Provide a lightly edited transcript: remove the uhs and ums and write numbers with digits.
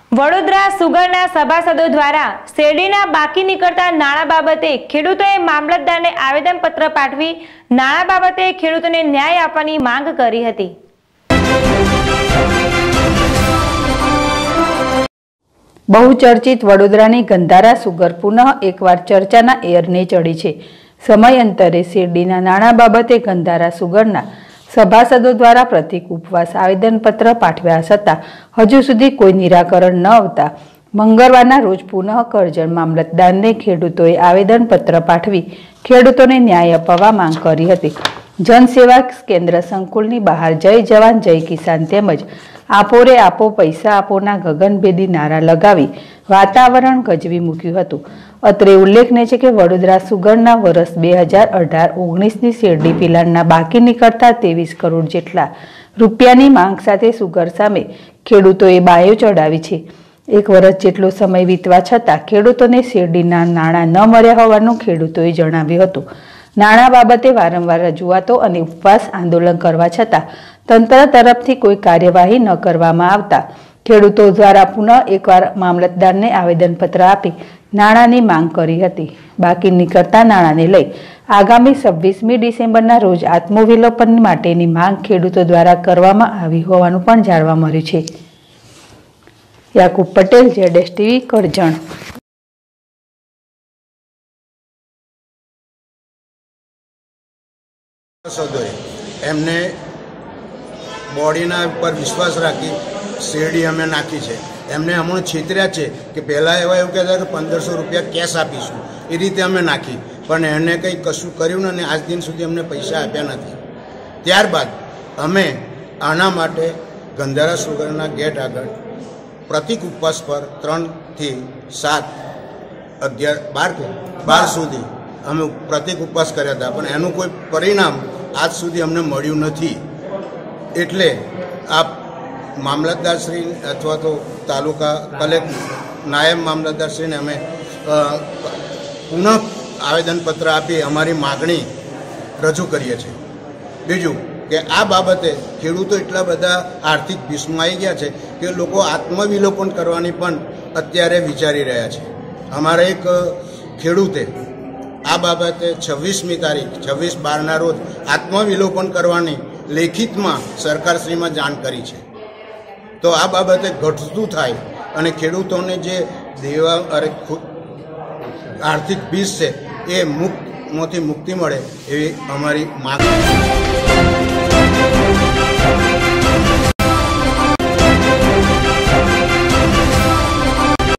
વડોદરા સુગરના સભાસદો દ્વારા શેરડીના બાકી નીકળતા નાણાં બાબતે ખેડૂતોએ મામલતદારને આવેદનપત્ર પાઠવી નાણાં બાબતે ખેડૂતોને ન્યાય આપવાની માંગ કરી હતી। બહુચર્ચિત વડોદરાની ગંધારા સુગર પુનઃ એકવાર ચર્ચાના એરને ચડી છે। સમયાંતરે શેરડીના નાણાં બાબતે ગંધારા સુગરના સભાસદો દ્વારા પ્રતિક ઉપવાસ આવેદનપત્ર પાઠવ્યા છતાં હજુ સુધી કોઈ નિરાકરણ ન આવતા મંગળવારના રોજ પુનઃ કરજણ મામલતદારને ખેડૂતોએ આવેદનપત્ર પાઠવી ખેડૂતોને ન્યાય અપાવવા માંગ કરી હતી। જનસેવા કેન્દ્ર સંકુલની બહાર જય જવાન જય કિસાન તેમજ આપો રે આપો પૈસા આપોના ગગનભેદી નારા લગાવી વાતાવરણ ગજવી મૂક્યું હતું। અત્રે ઉલ્લેખનીય છે કે વડોદરા સુગરના વર્ષ 2018-19ની શેરડી પિલાણના બાકી નીકળતા 23 કરોડ જેટલા રૂપિયાની માંગ સાથે સુગર સામે ખેડૂતોએ બાયો ચડાવી છે। એક વર્ષ જેટલો સમય વીતવા છતાં ખેડૂતોને શેરડીના નાણાં ન મળ્યા હોવાનું ખેડૂતોએ જણાવ્યું હતું। નાણાં બાબતે વારંવાર રજૂઆતો અને ઉપવાસ આંદોલન કરવા છતાં તંત્ર તરફથી કોઈ કાર્યવાહી ન કરવામાં આવતા ખેડૂતો દ્વારા પુનઃ એકવાર મામલતદારને આવેદનપત્ર આપી નાણાંની માંગ કરી હતી। બાકી નીકળતા નાણાંને લઈ આગામી 26મી ડિસેમ્બરના રોજ આત્મવિલોપન માટેની માંગ ખેડૂતો દ્વારા કરવામાં આવી હોવાનું પણ જાણવા મળ્યું છે। યાકુબ પટેલ, ZSTV, કરજણ। એમને બોડીના ઉપર વિશ્વાસ રાખી શેરડી અમે નાખી છે। એમને હમણાં છેતર્યા છે કે પહેલાં એવા એવું કહેતા કે 1500 રૂપિયા કેશ આપીશું, એ રીતે અમે નાખી, પણ એને કંઈ કશું કર્યું ને આજ દિન સુધી અમને પૈસા આપ્યા નથી। ત્યારબાદ અમે આના માટે ગંધારા સુગરના ગેટ આગળ પ્રતિક ઉપવાસ પર 3 થી 7, 11, 12 સુધી અમે પ્રતિક ઉપવાસ કર્યા હતા, પણ એનું કોઈ પરિણામ આજ સુધી અમને મળ્યું નથી। એટલે આ મામલતદારશ્રી અથવા તો તાલુકા કલેક્ટર, નાયબ મામલતદારશ્રીને અમે પુનઃ આવેદનપત્ર આપી અમારી માગણી રજૂ કરીએ છીએ। બીજું કે આ બાબતે ખેડૂતો એટલા બધા આર્થિક ભીસમાઈ ગયા છે કે લોકો આત્મવિલોપન કરવાની પણ અત્યારે વિચારી રહ્યા છે। અમારા એક ખેડૂતે આ બાબતે 26મી તારીખ 26/12ના રોજ આત્મવિલોપન કરવાની લેખિતમાં સરકારશ્રીમાં જાણ કરી છે। તો આ બાબતે ઘટતું થાય અને ખેડૂતોને જે દેવા આર્થિક ભીસ છે એ મુક્તિ મળે એવી અમારી માંગ છે।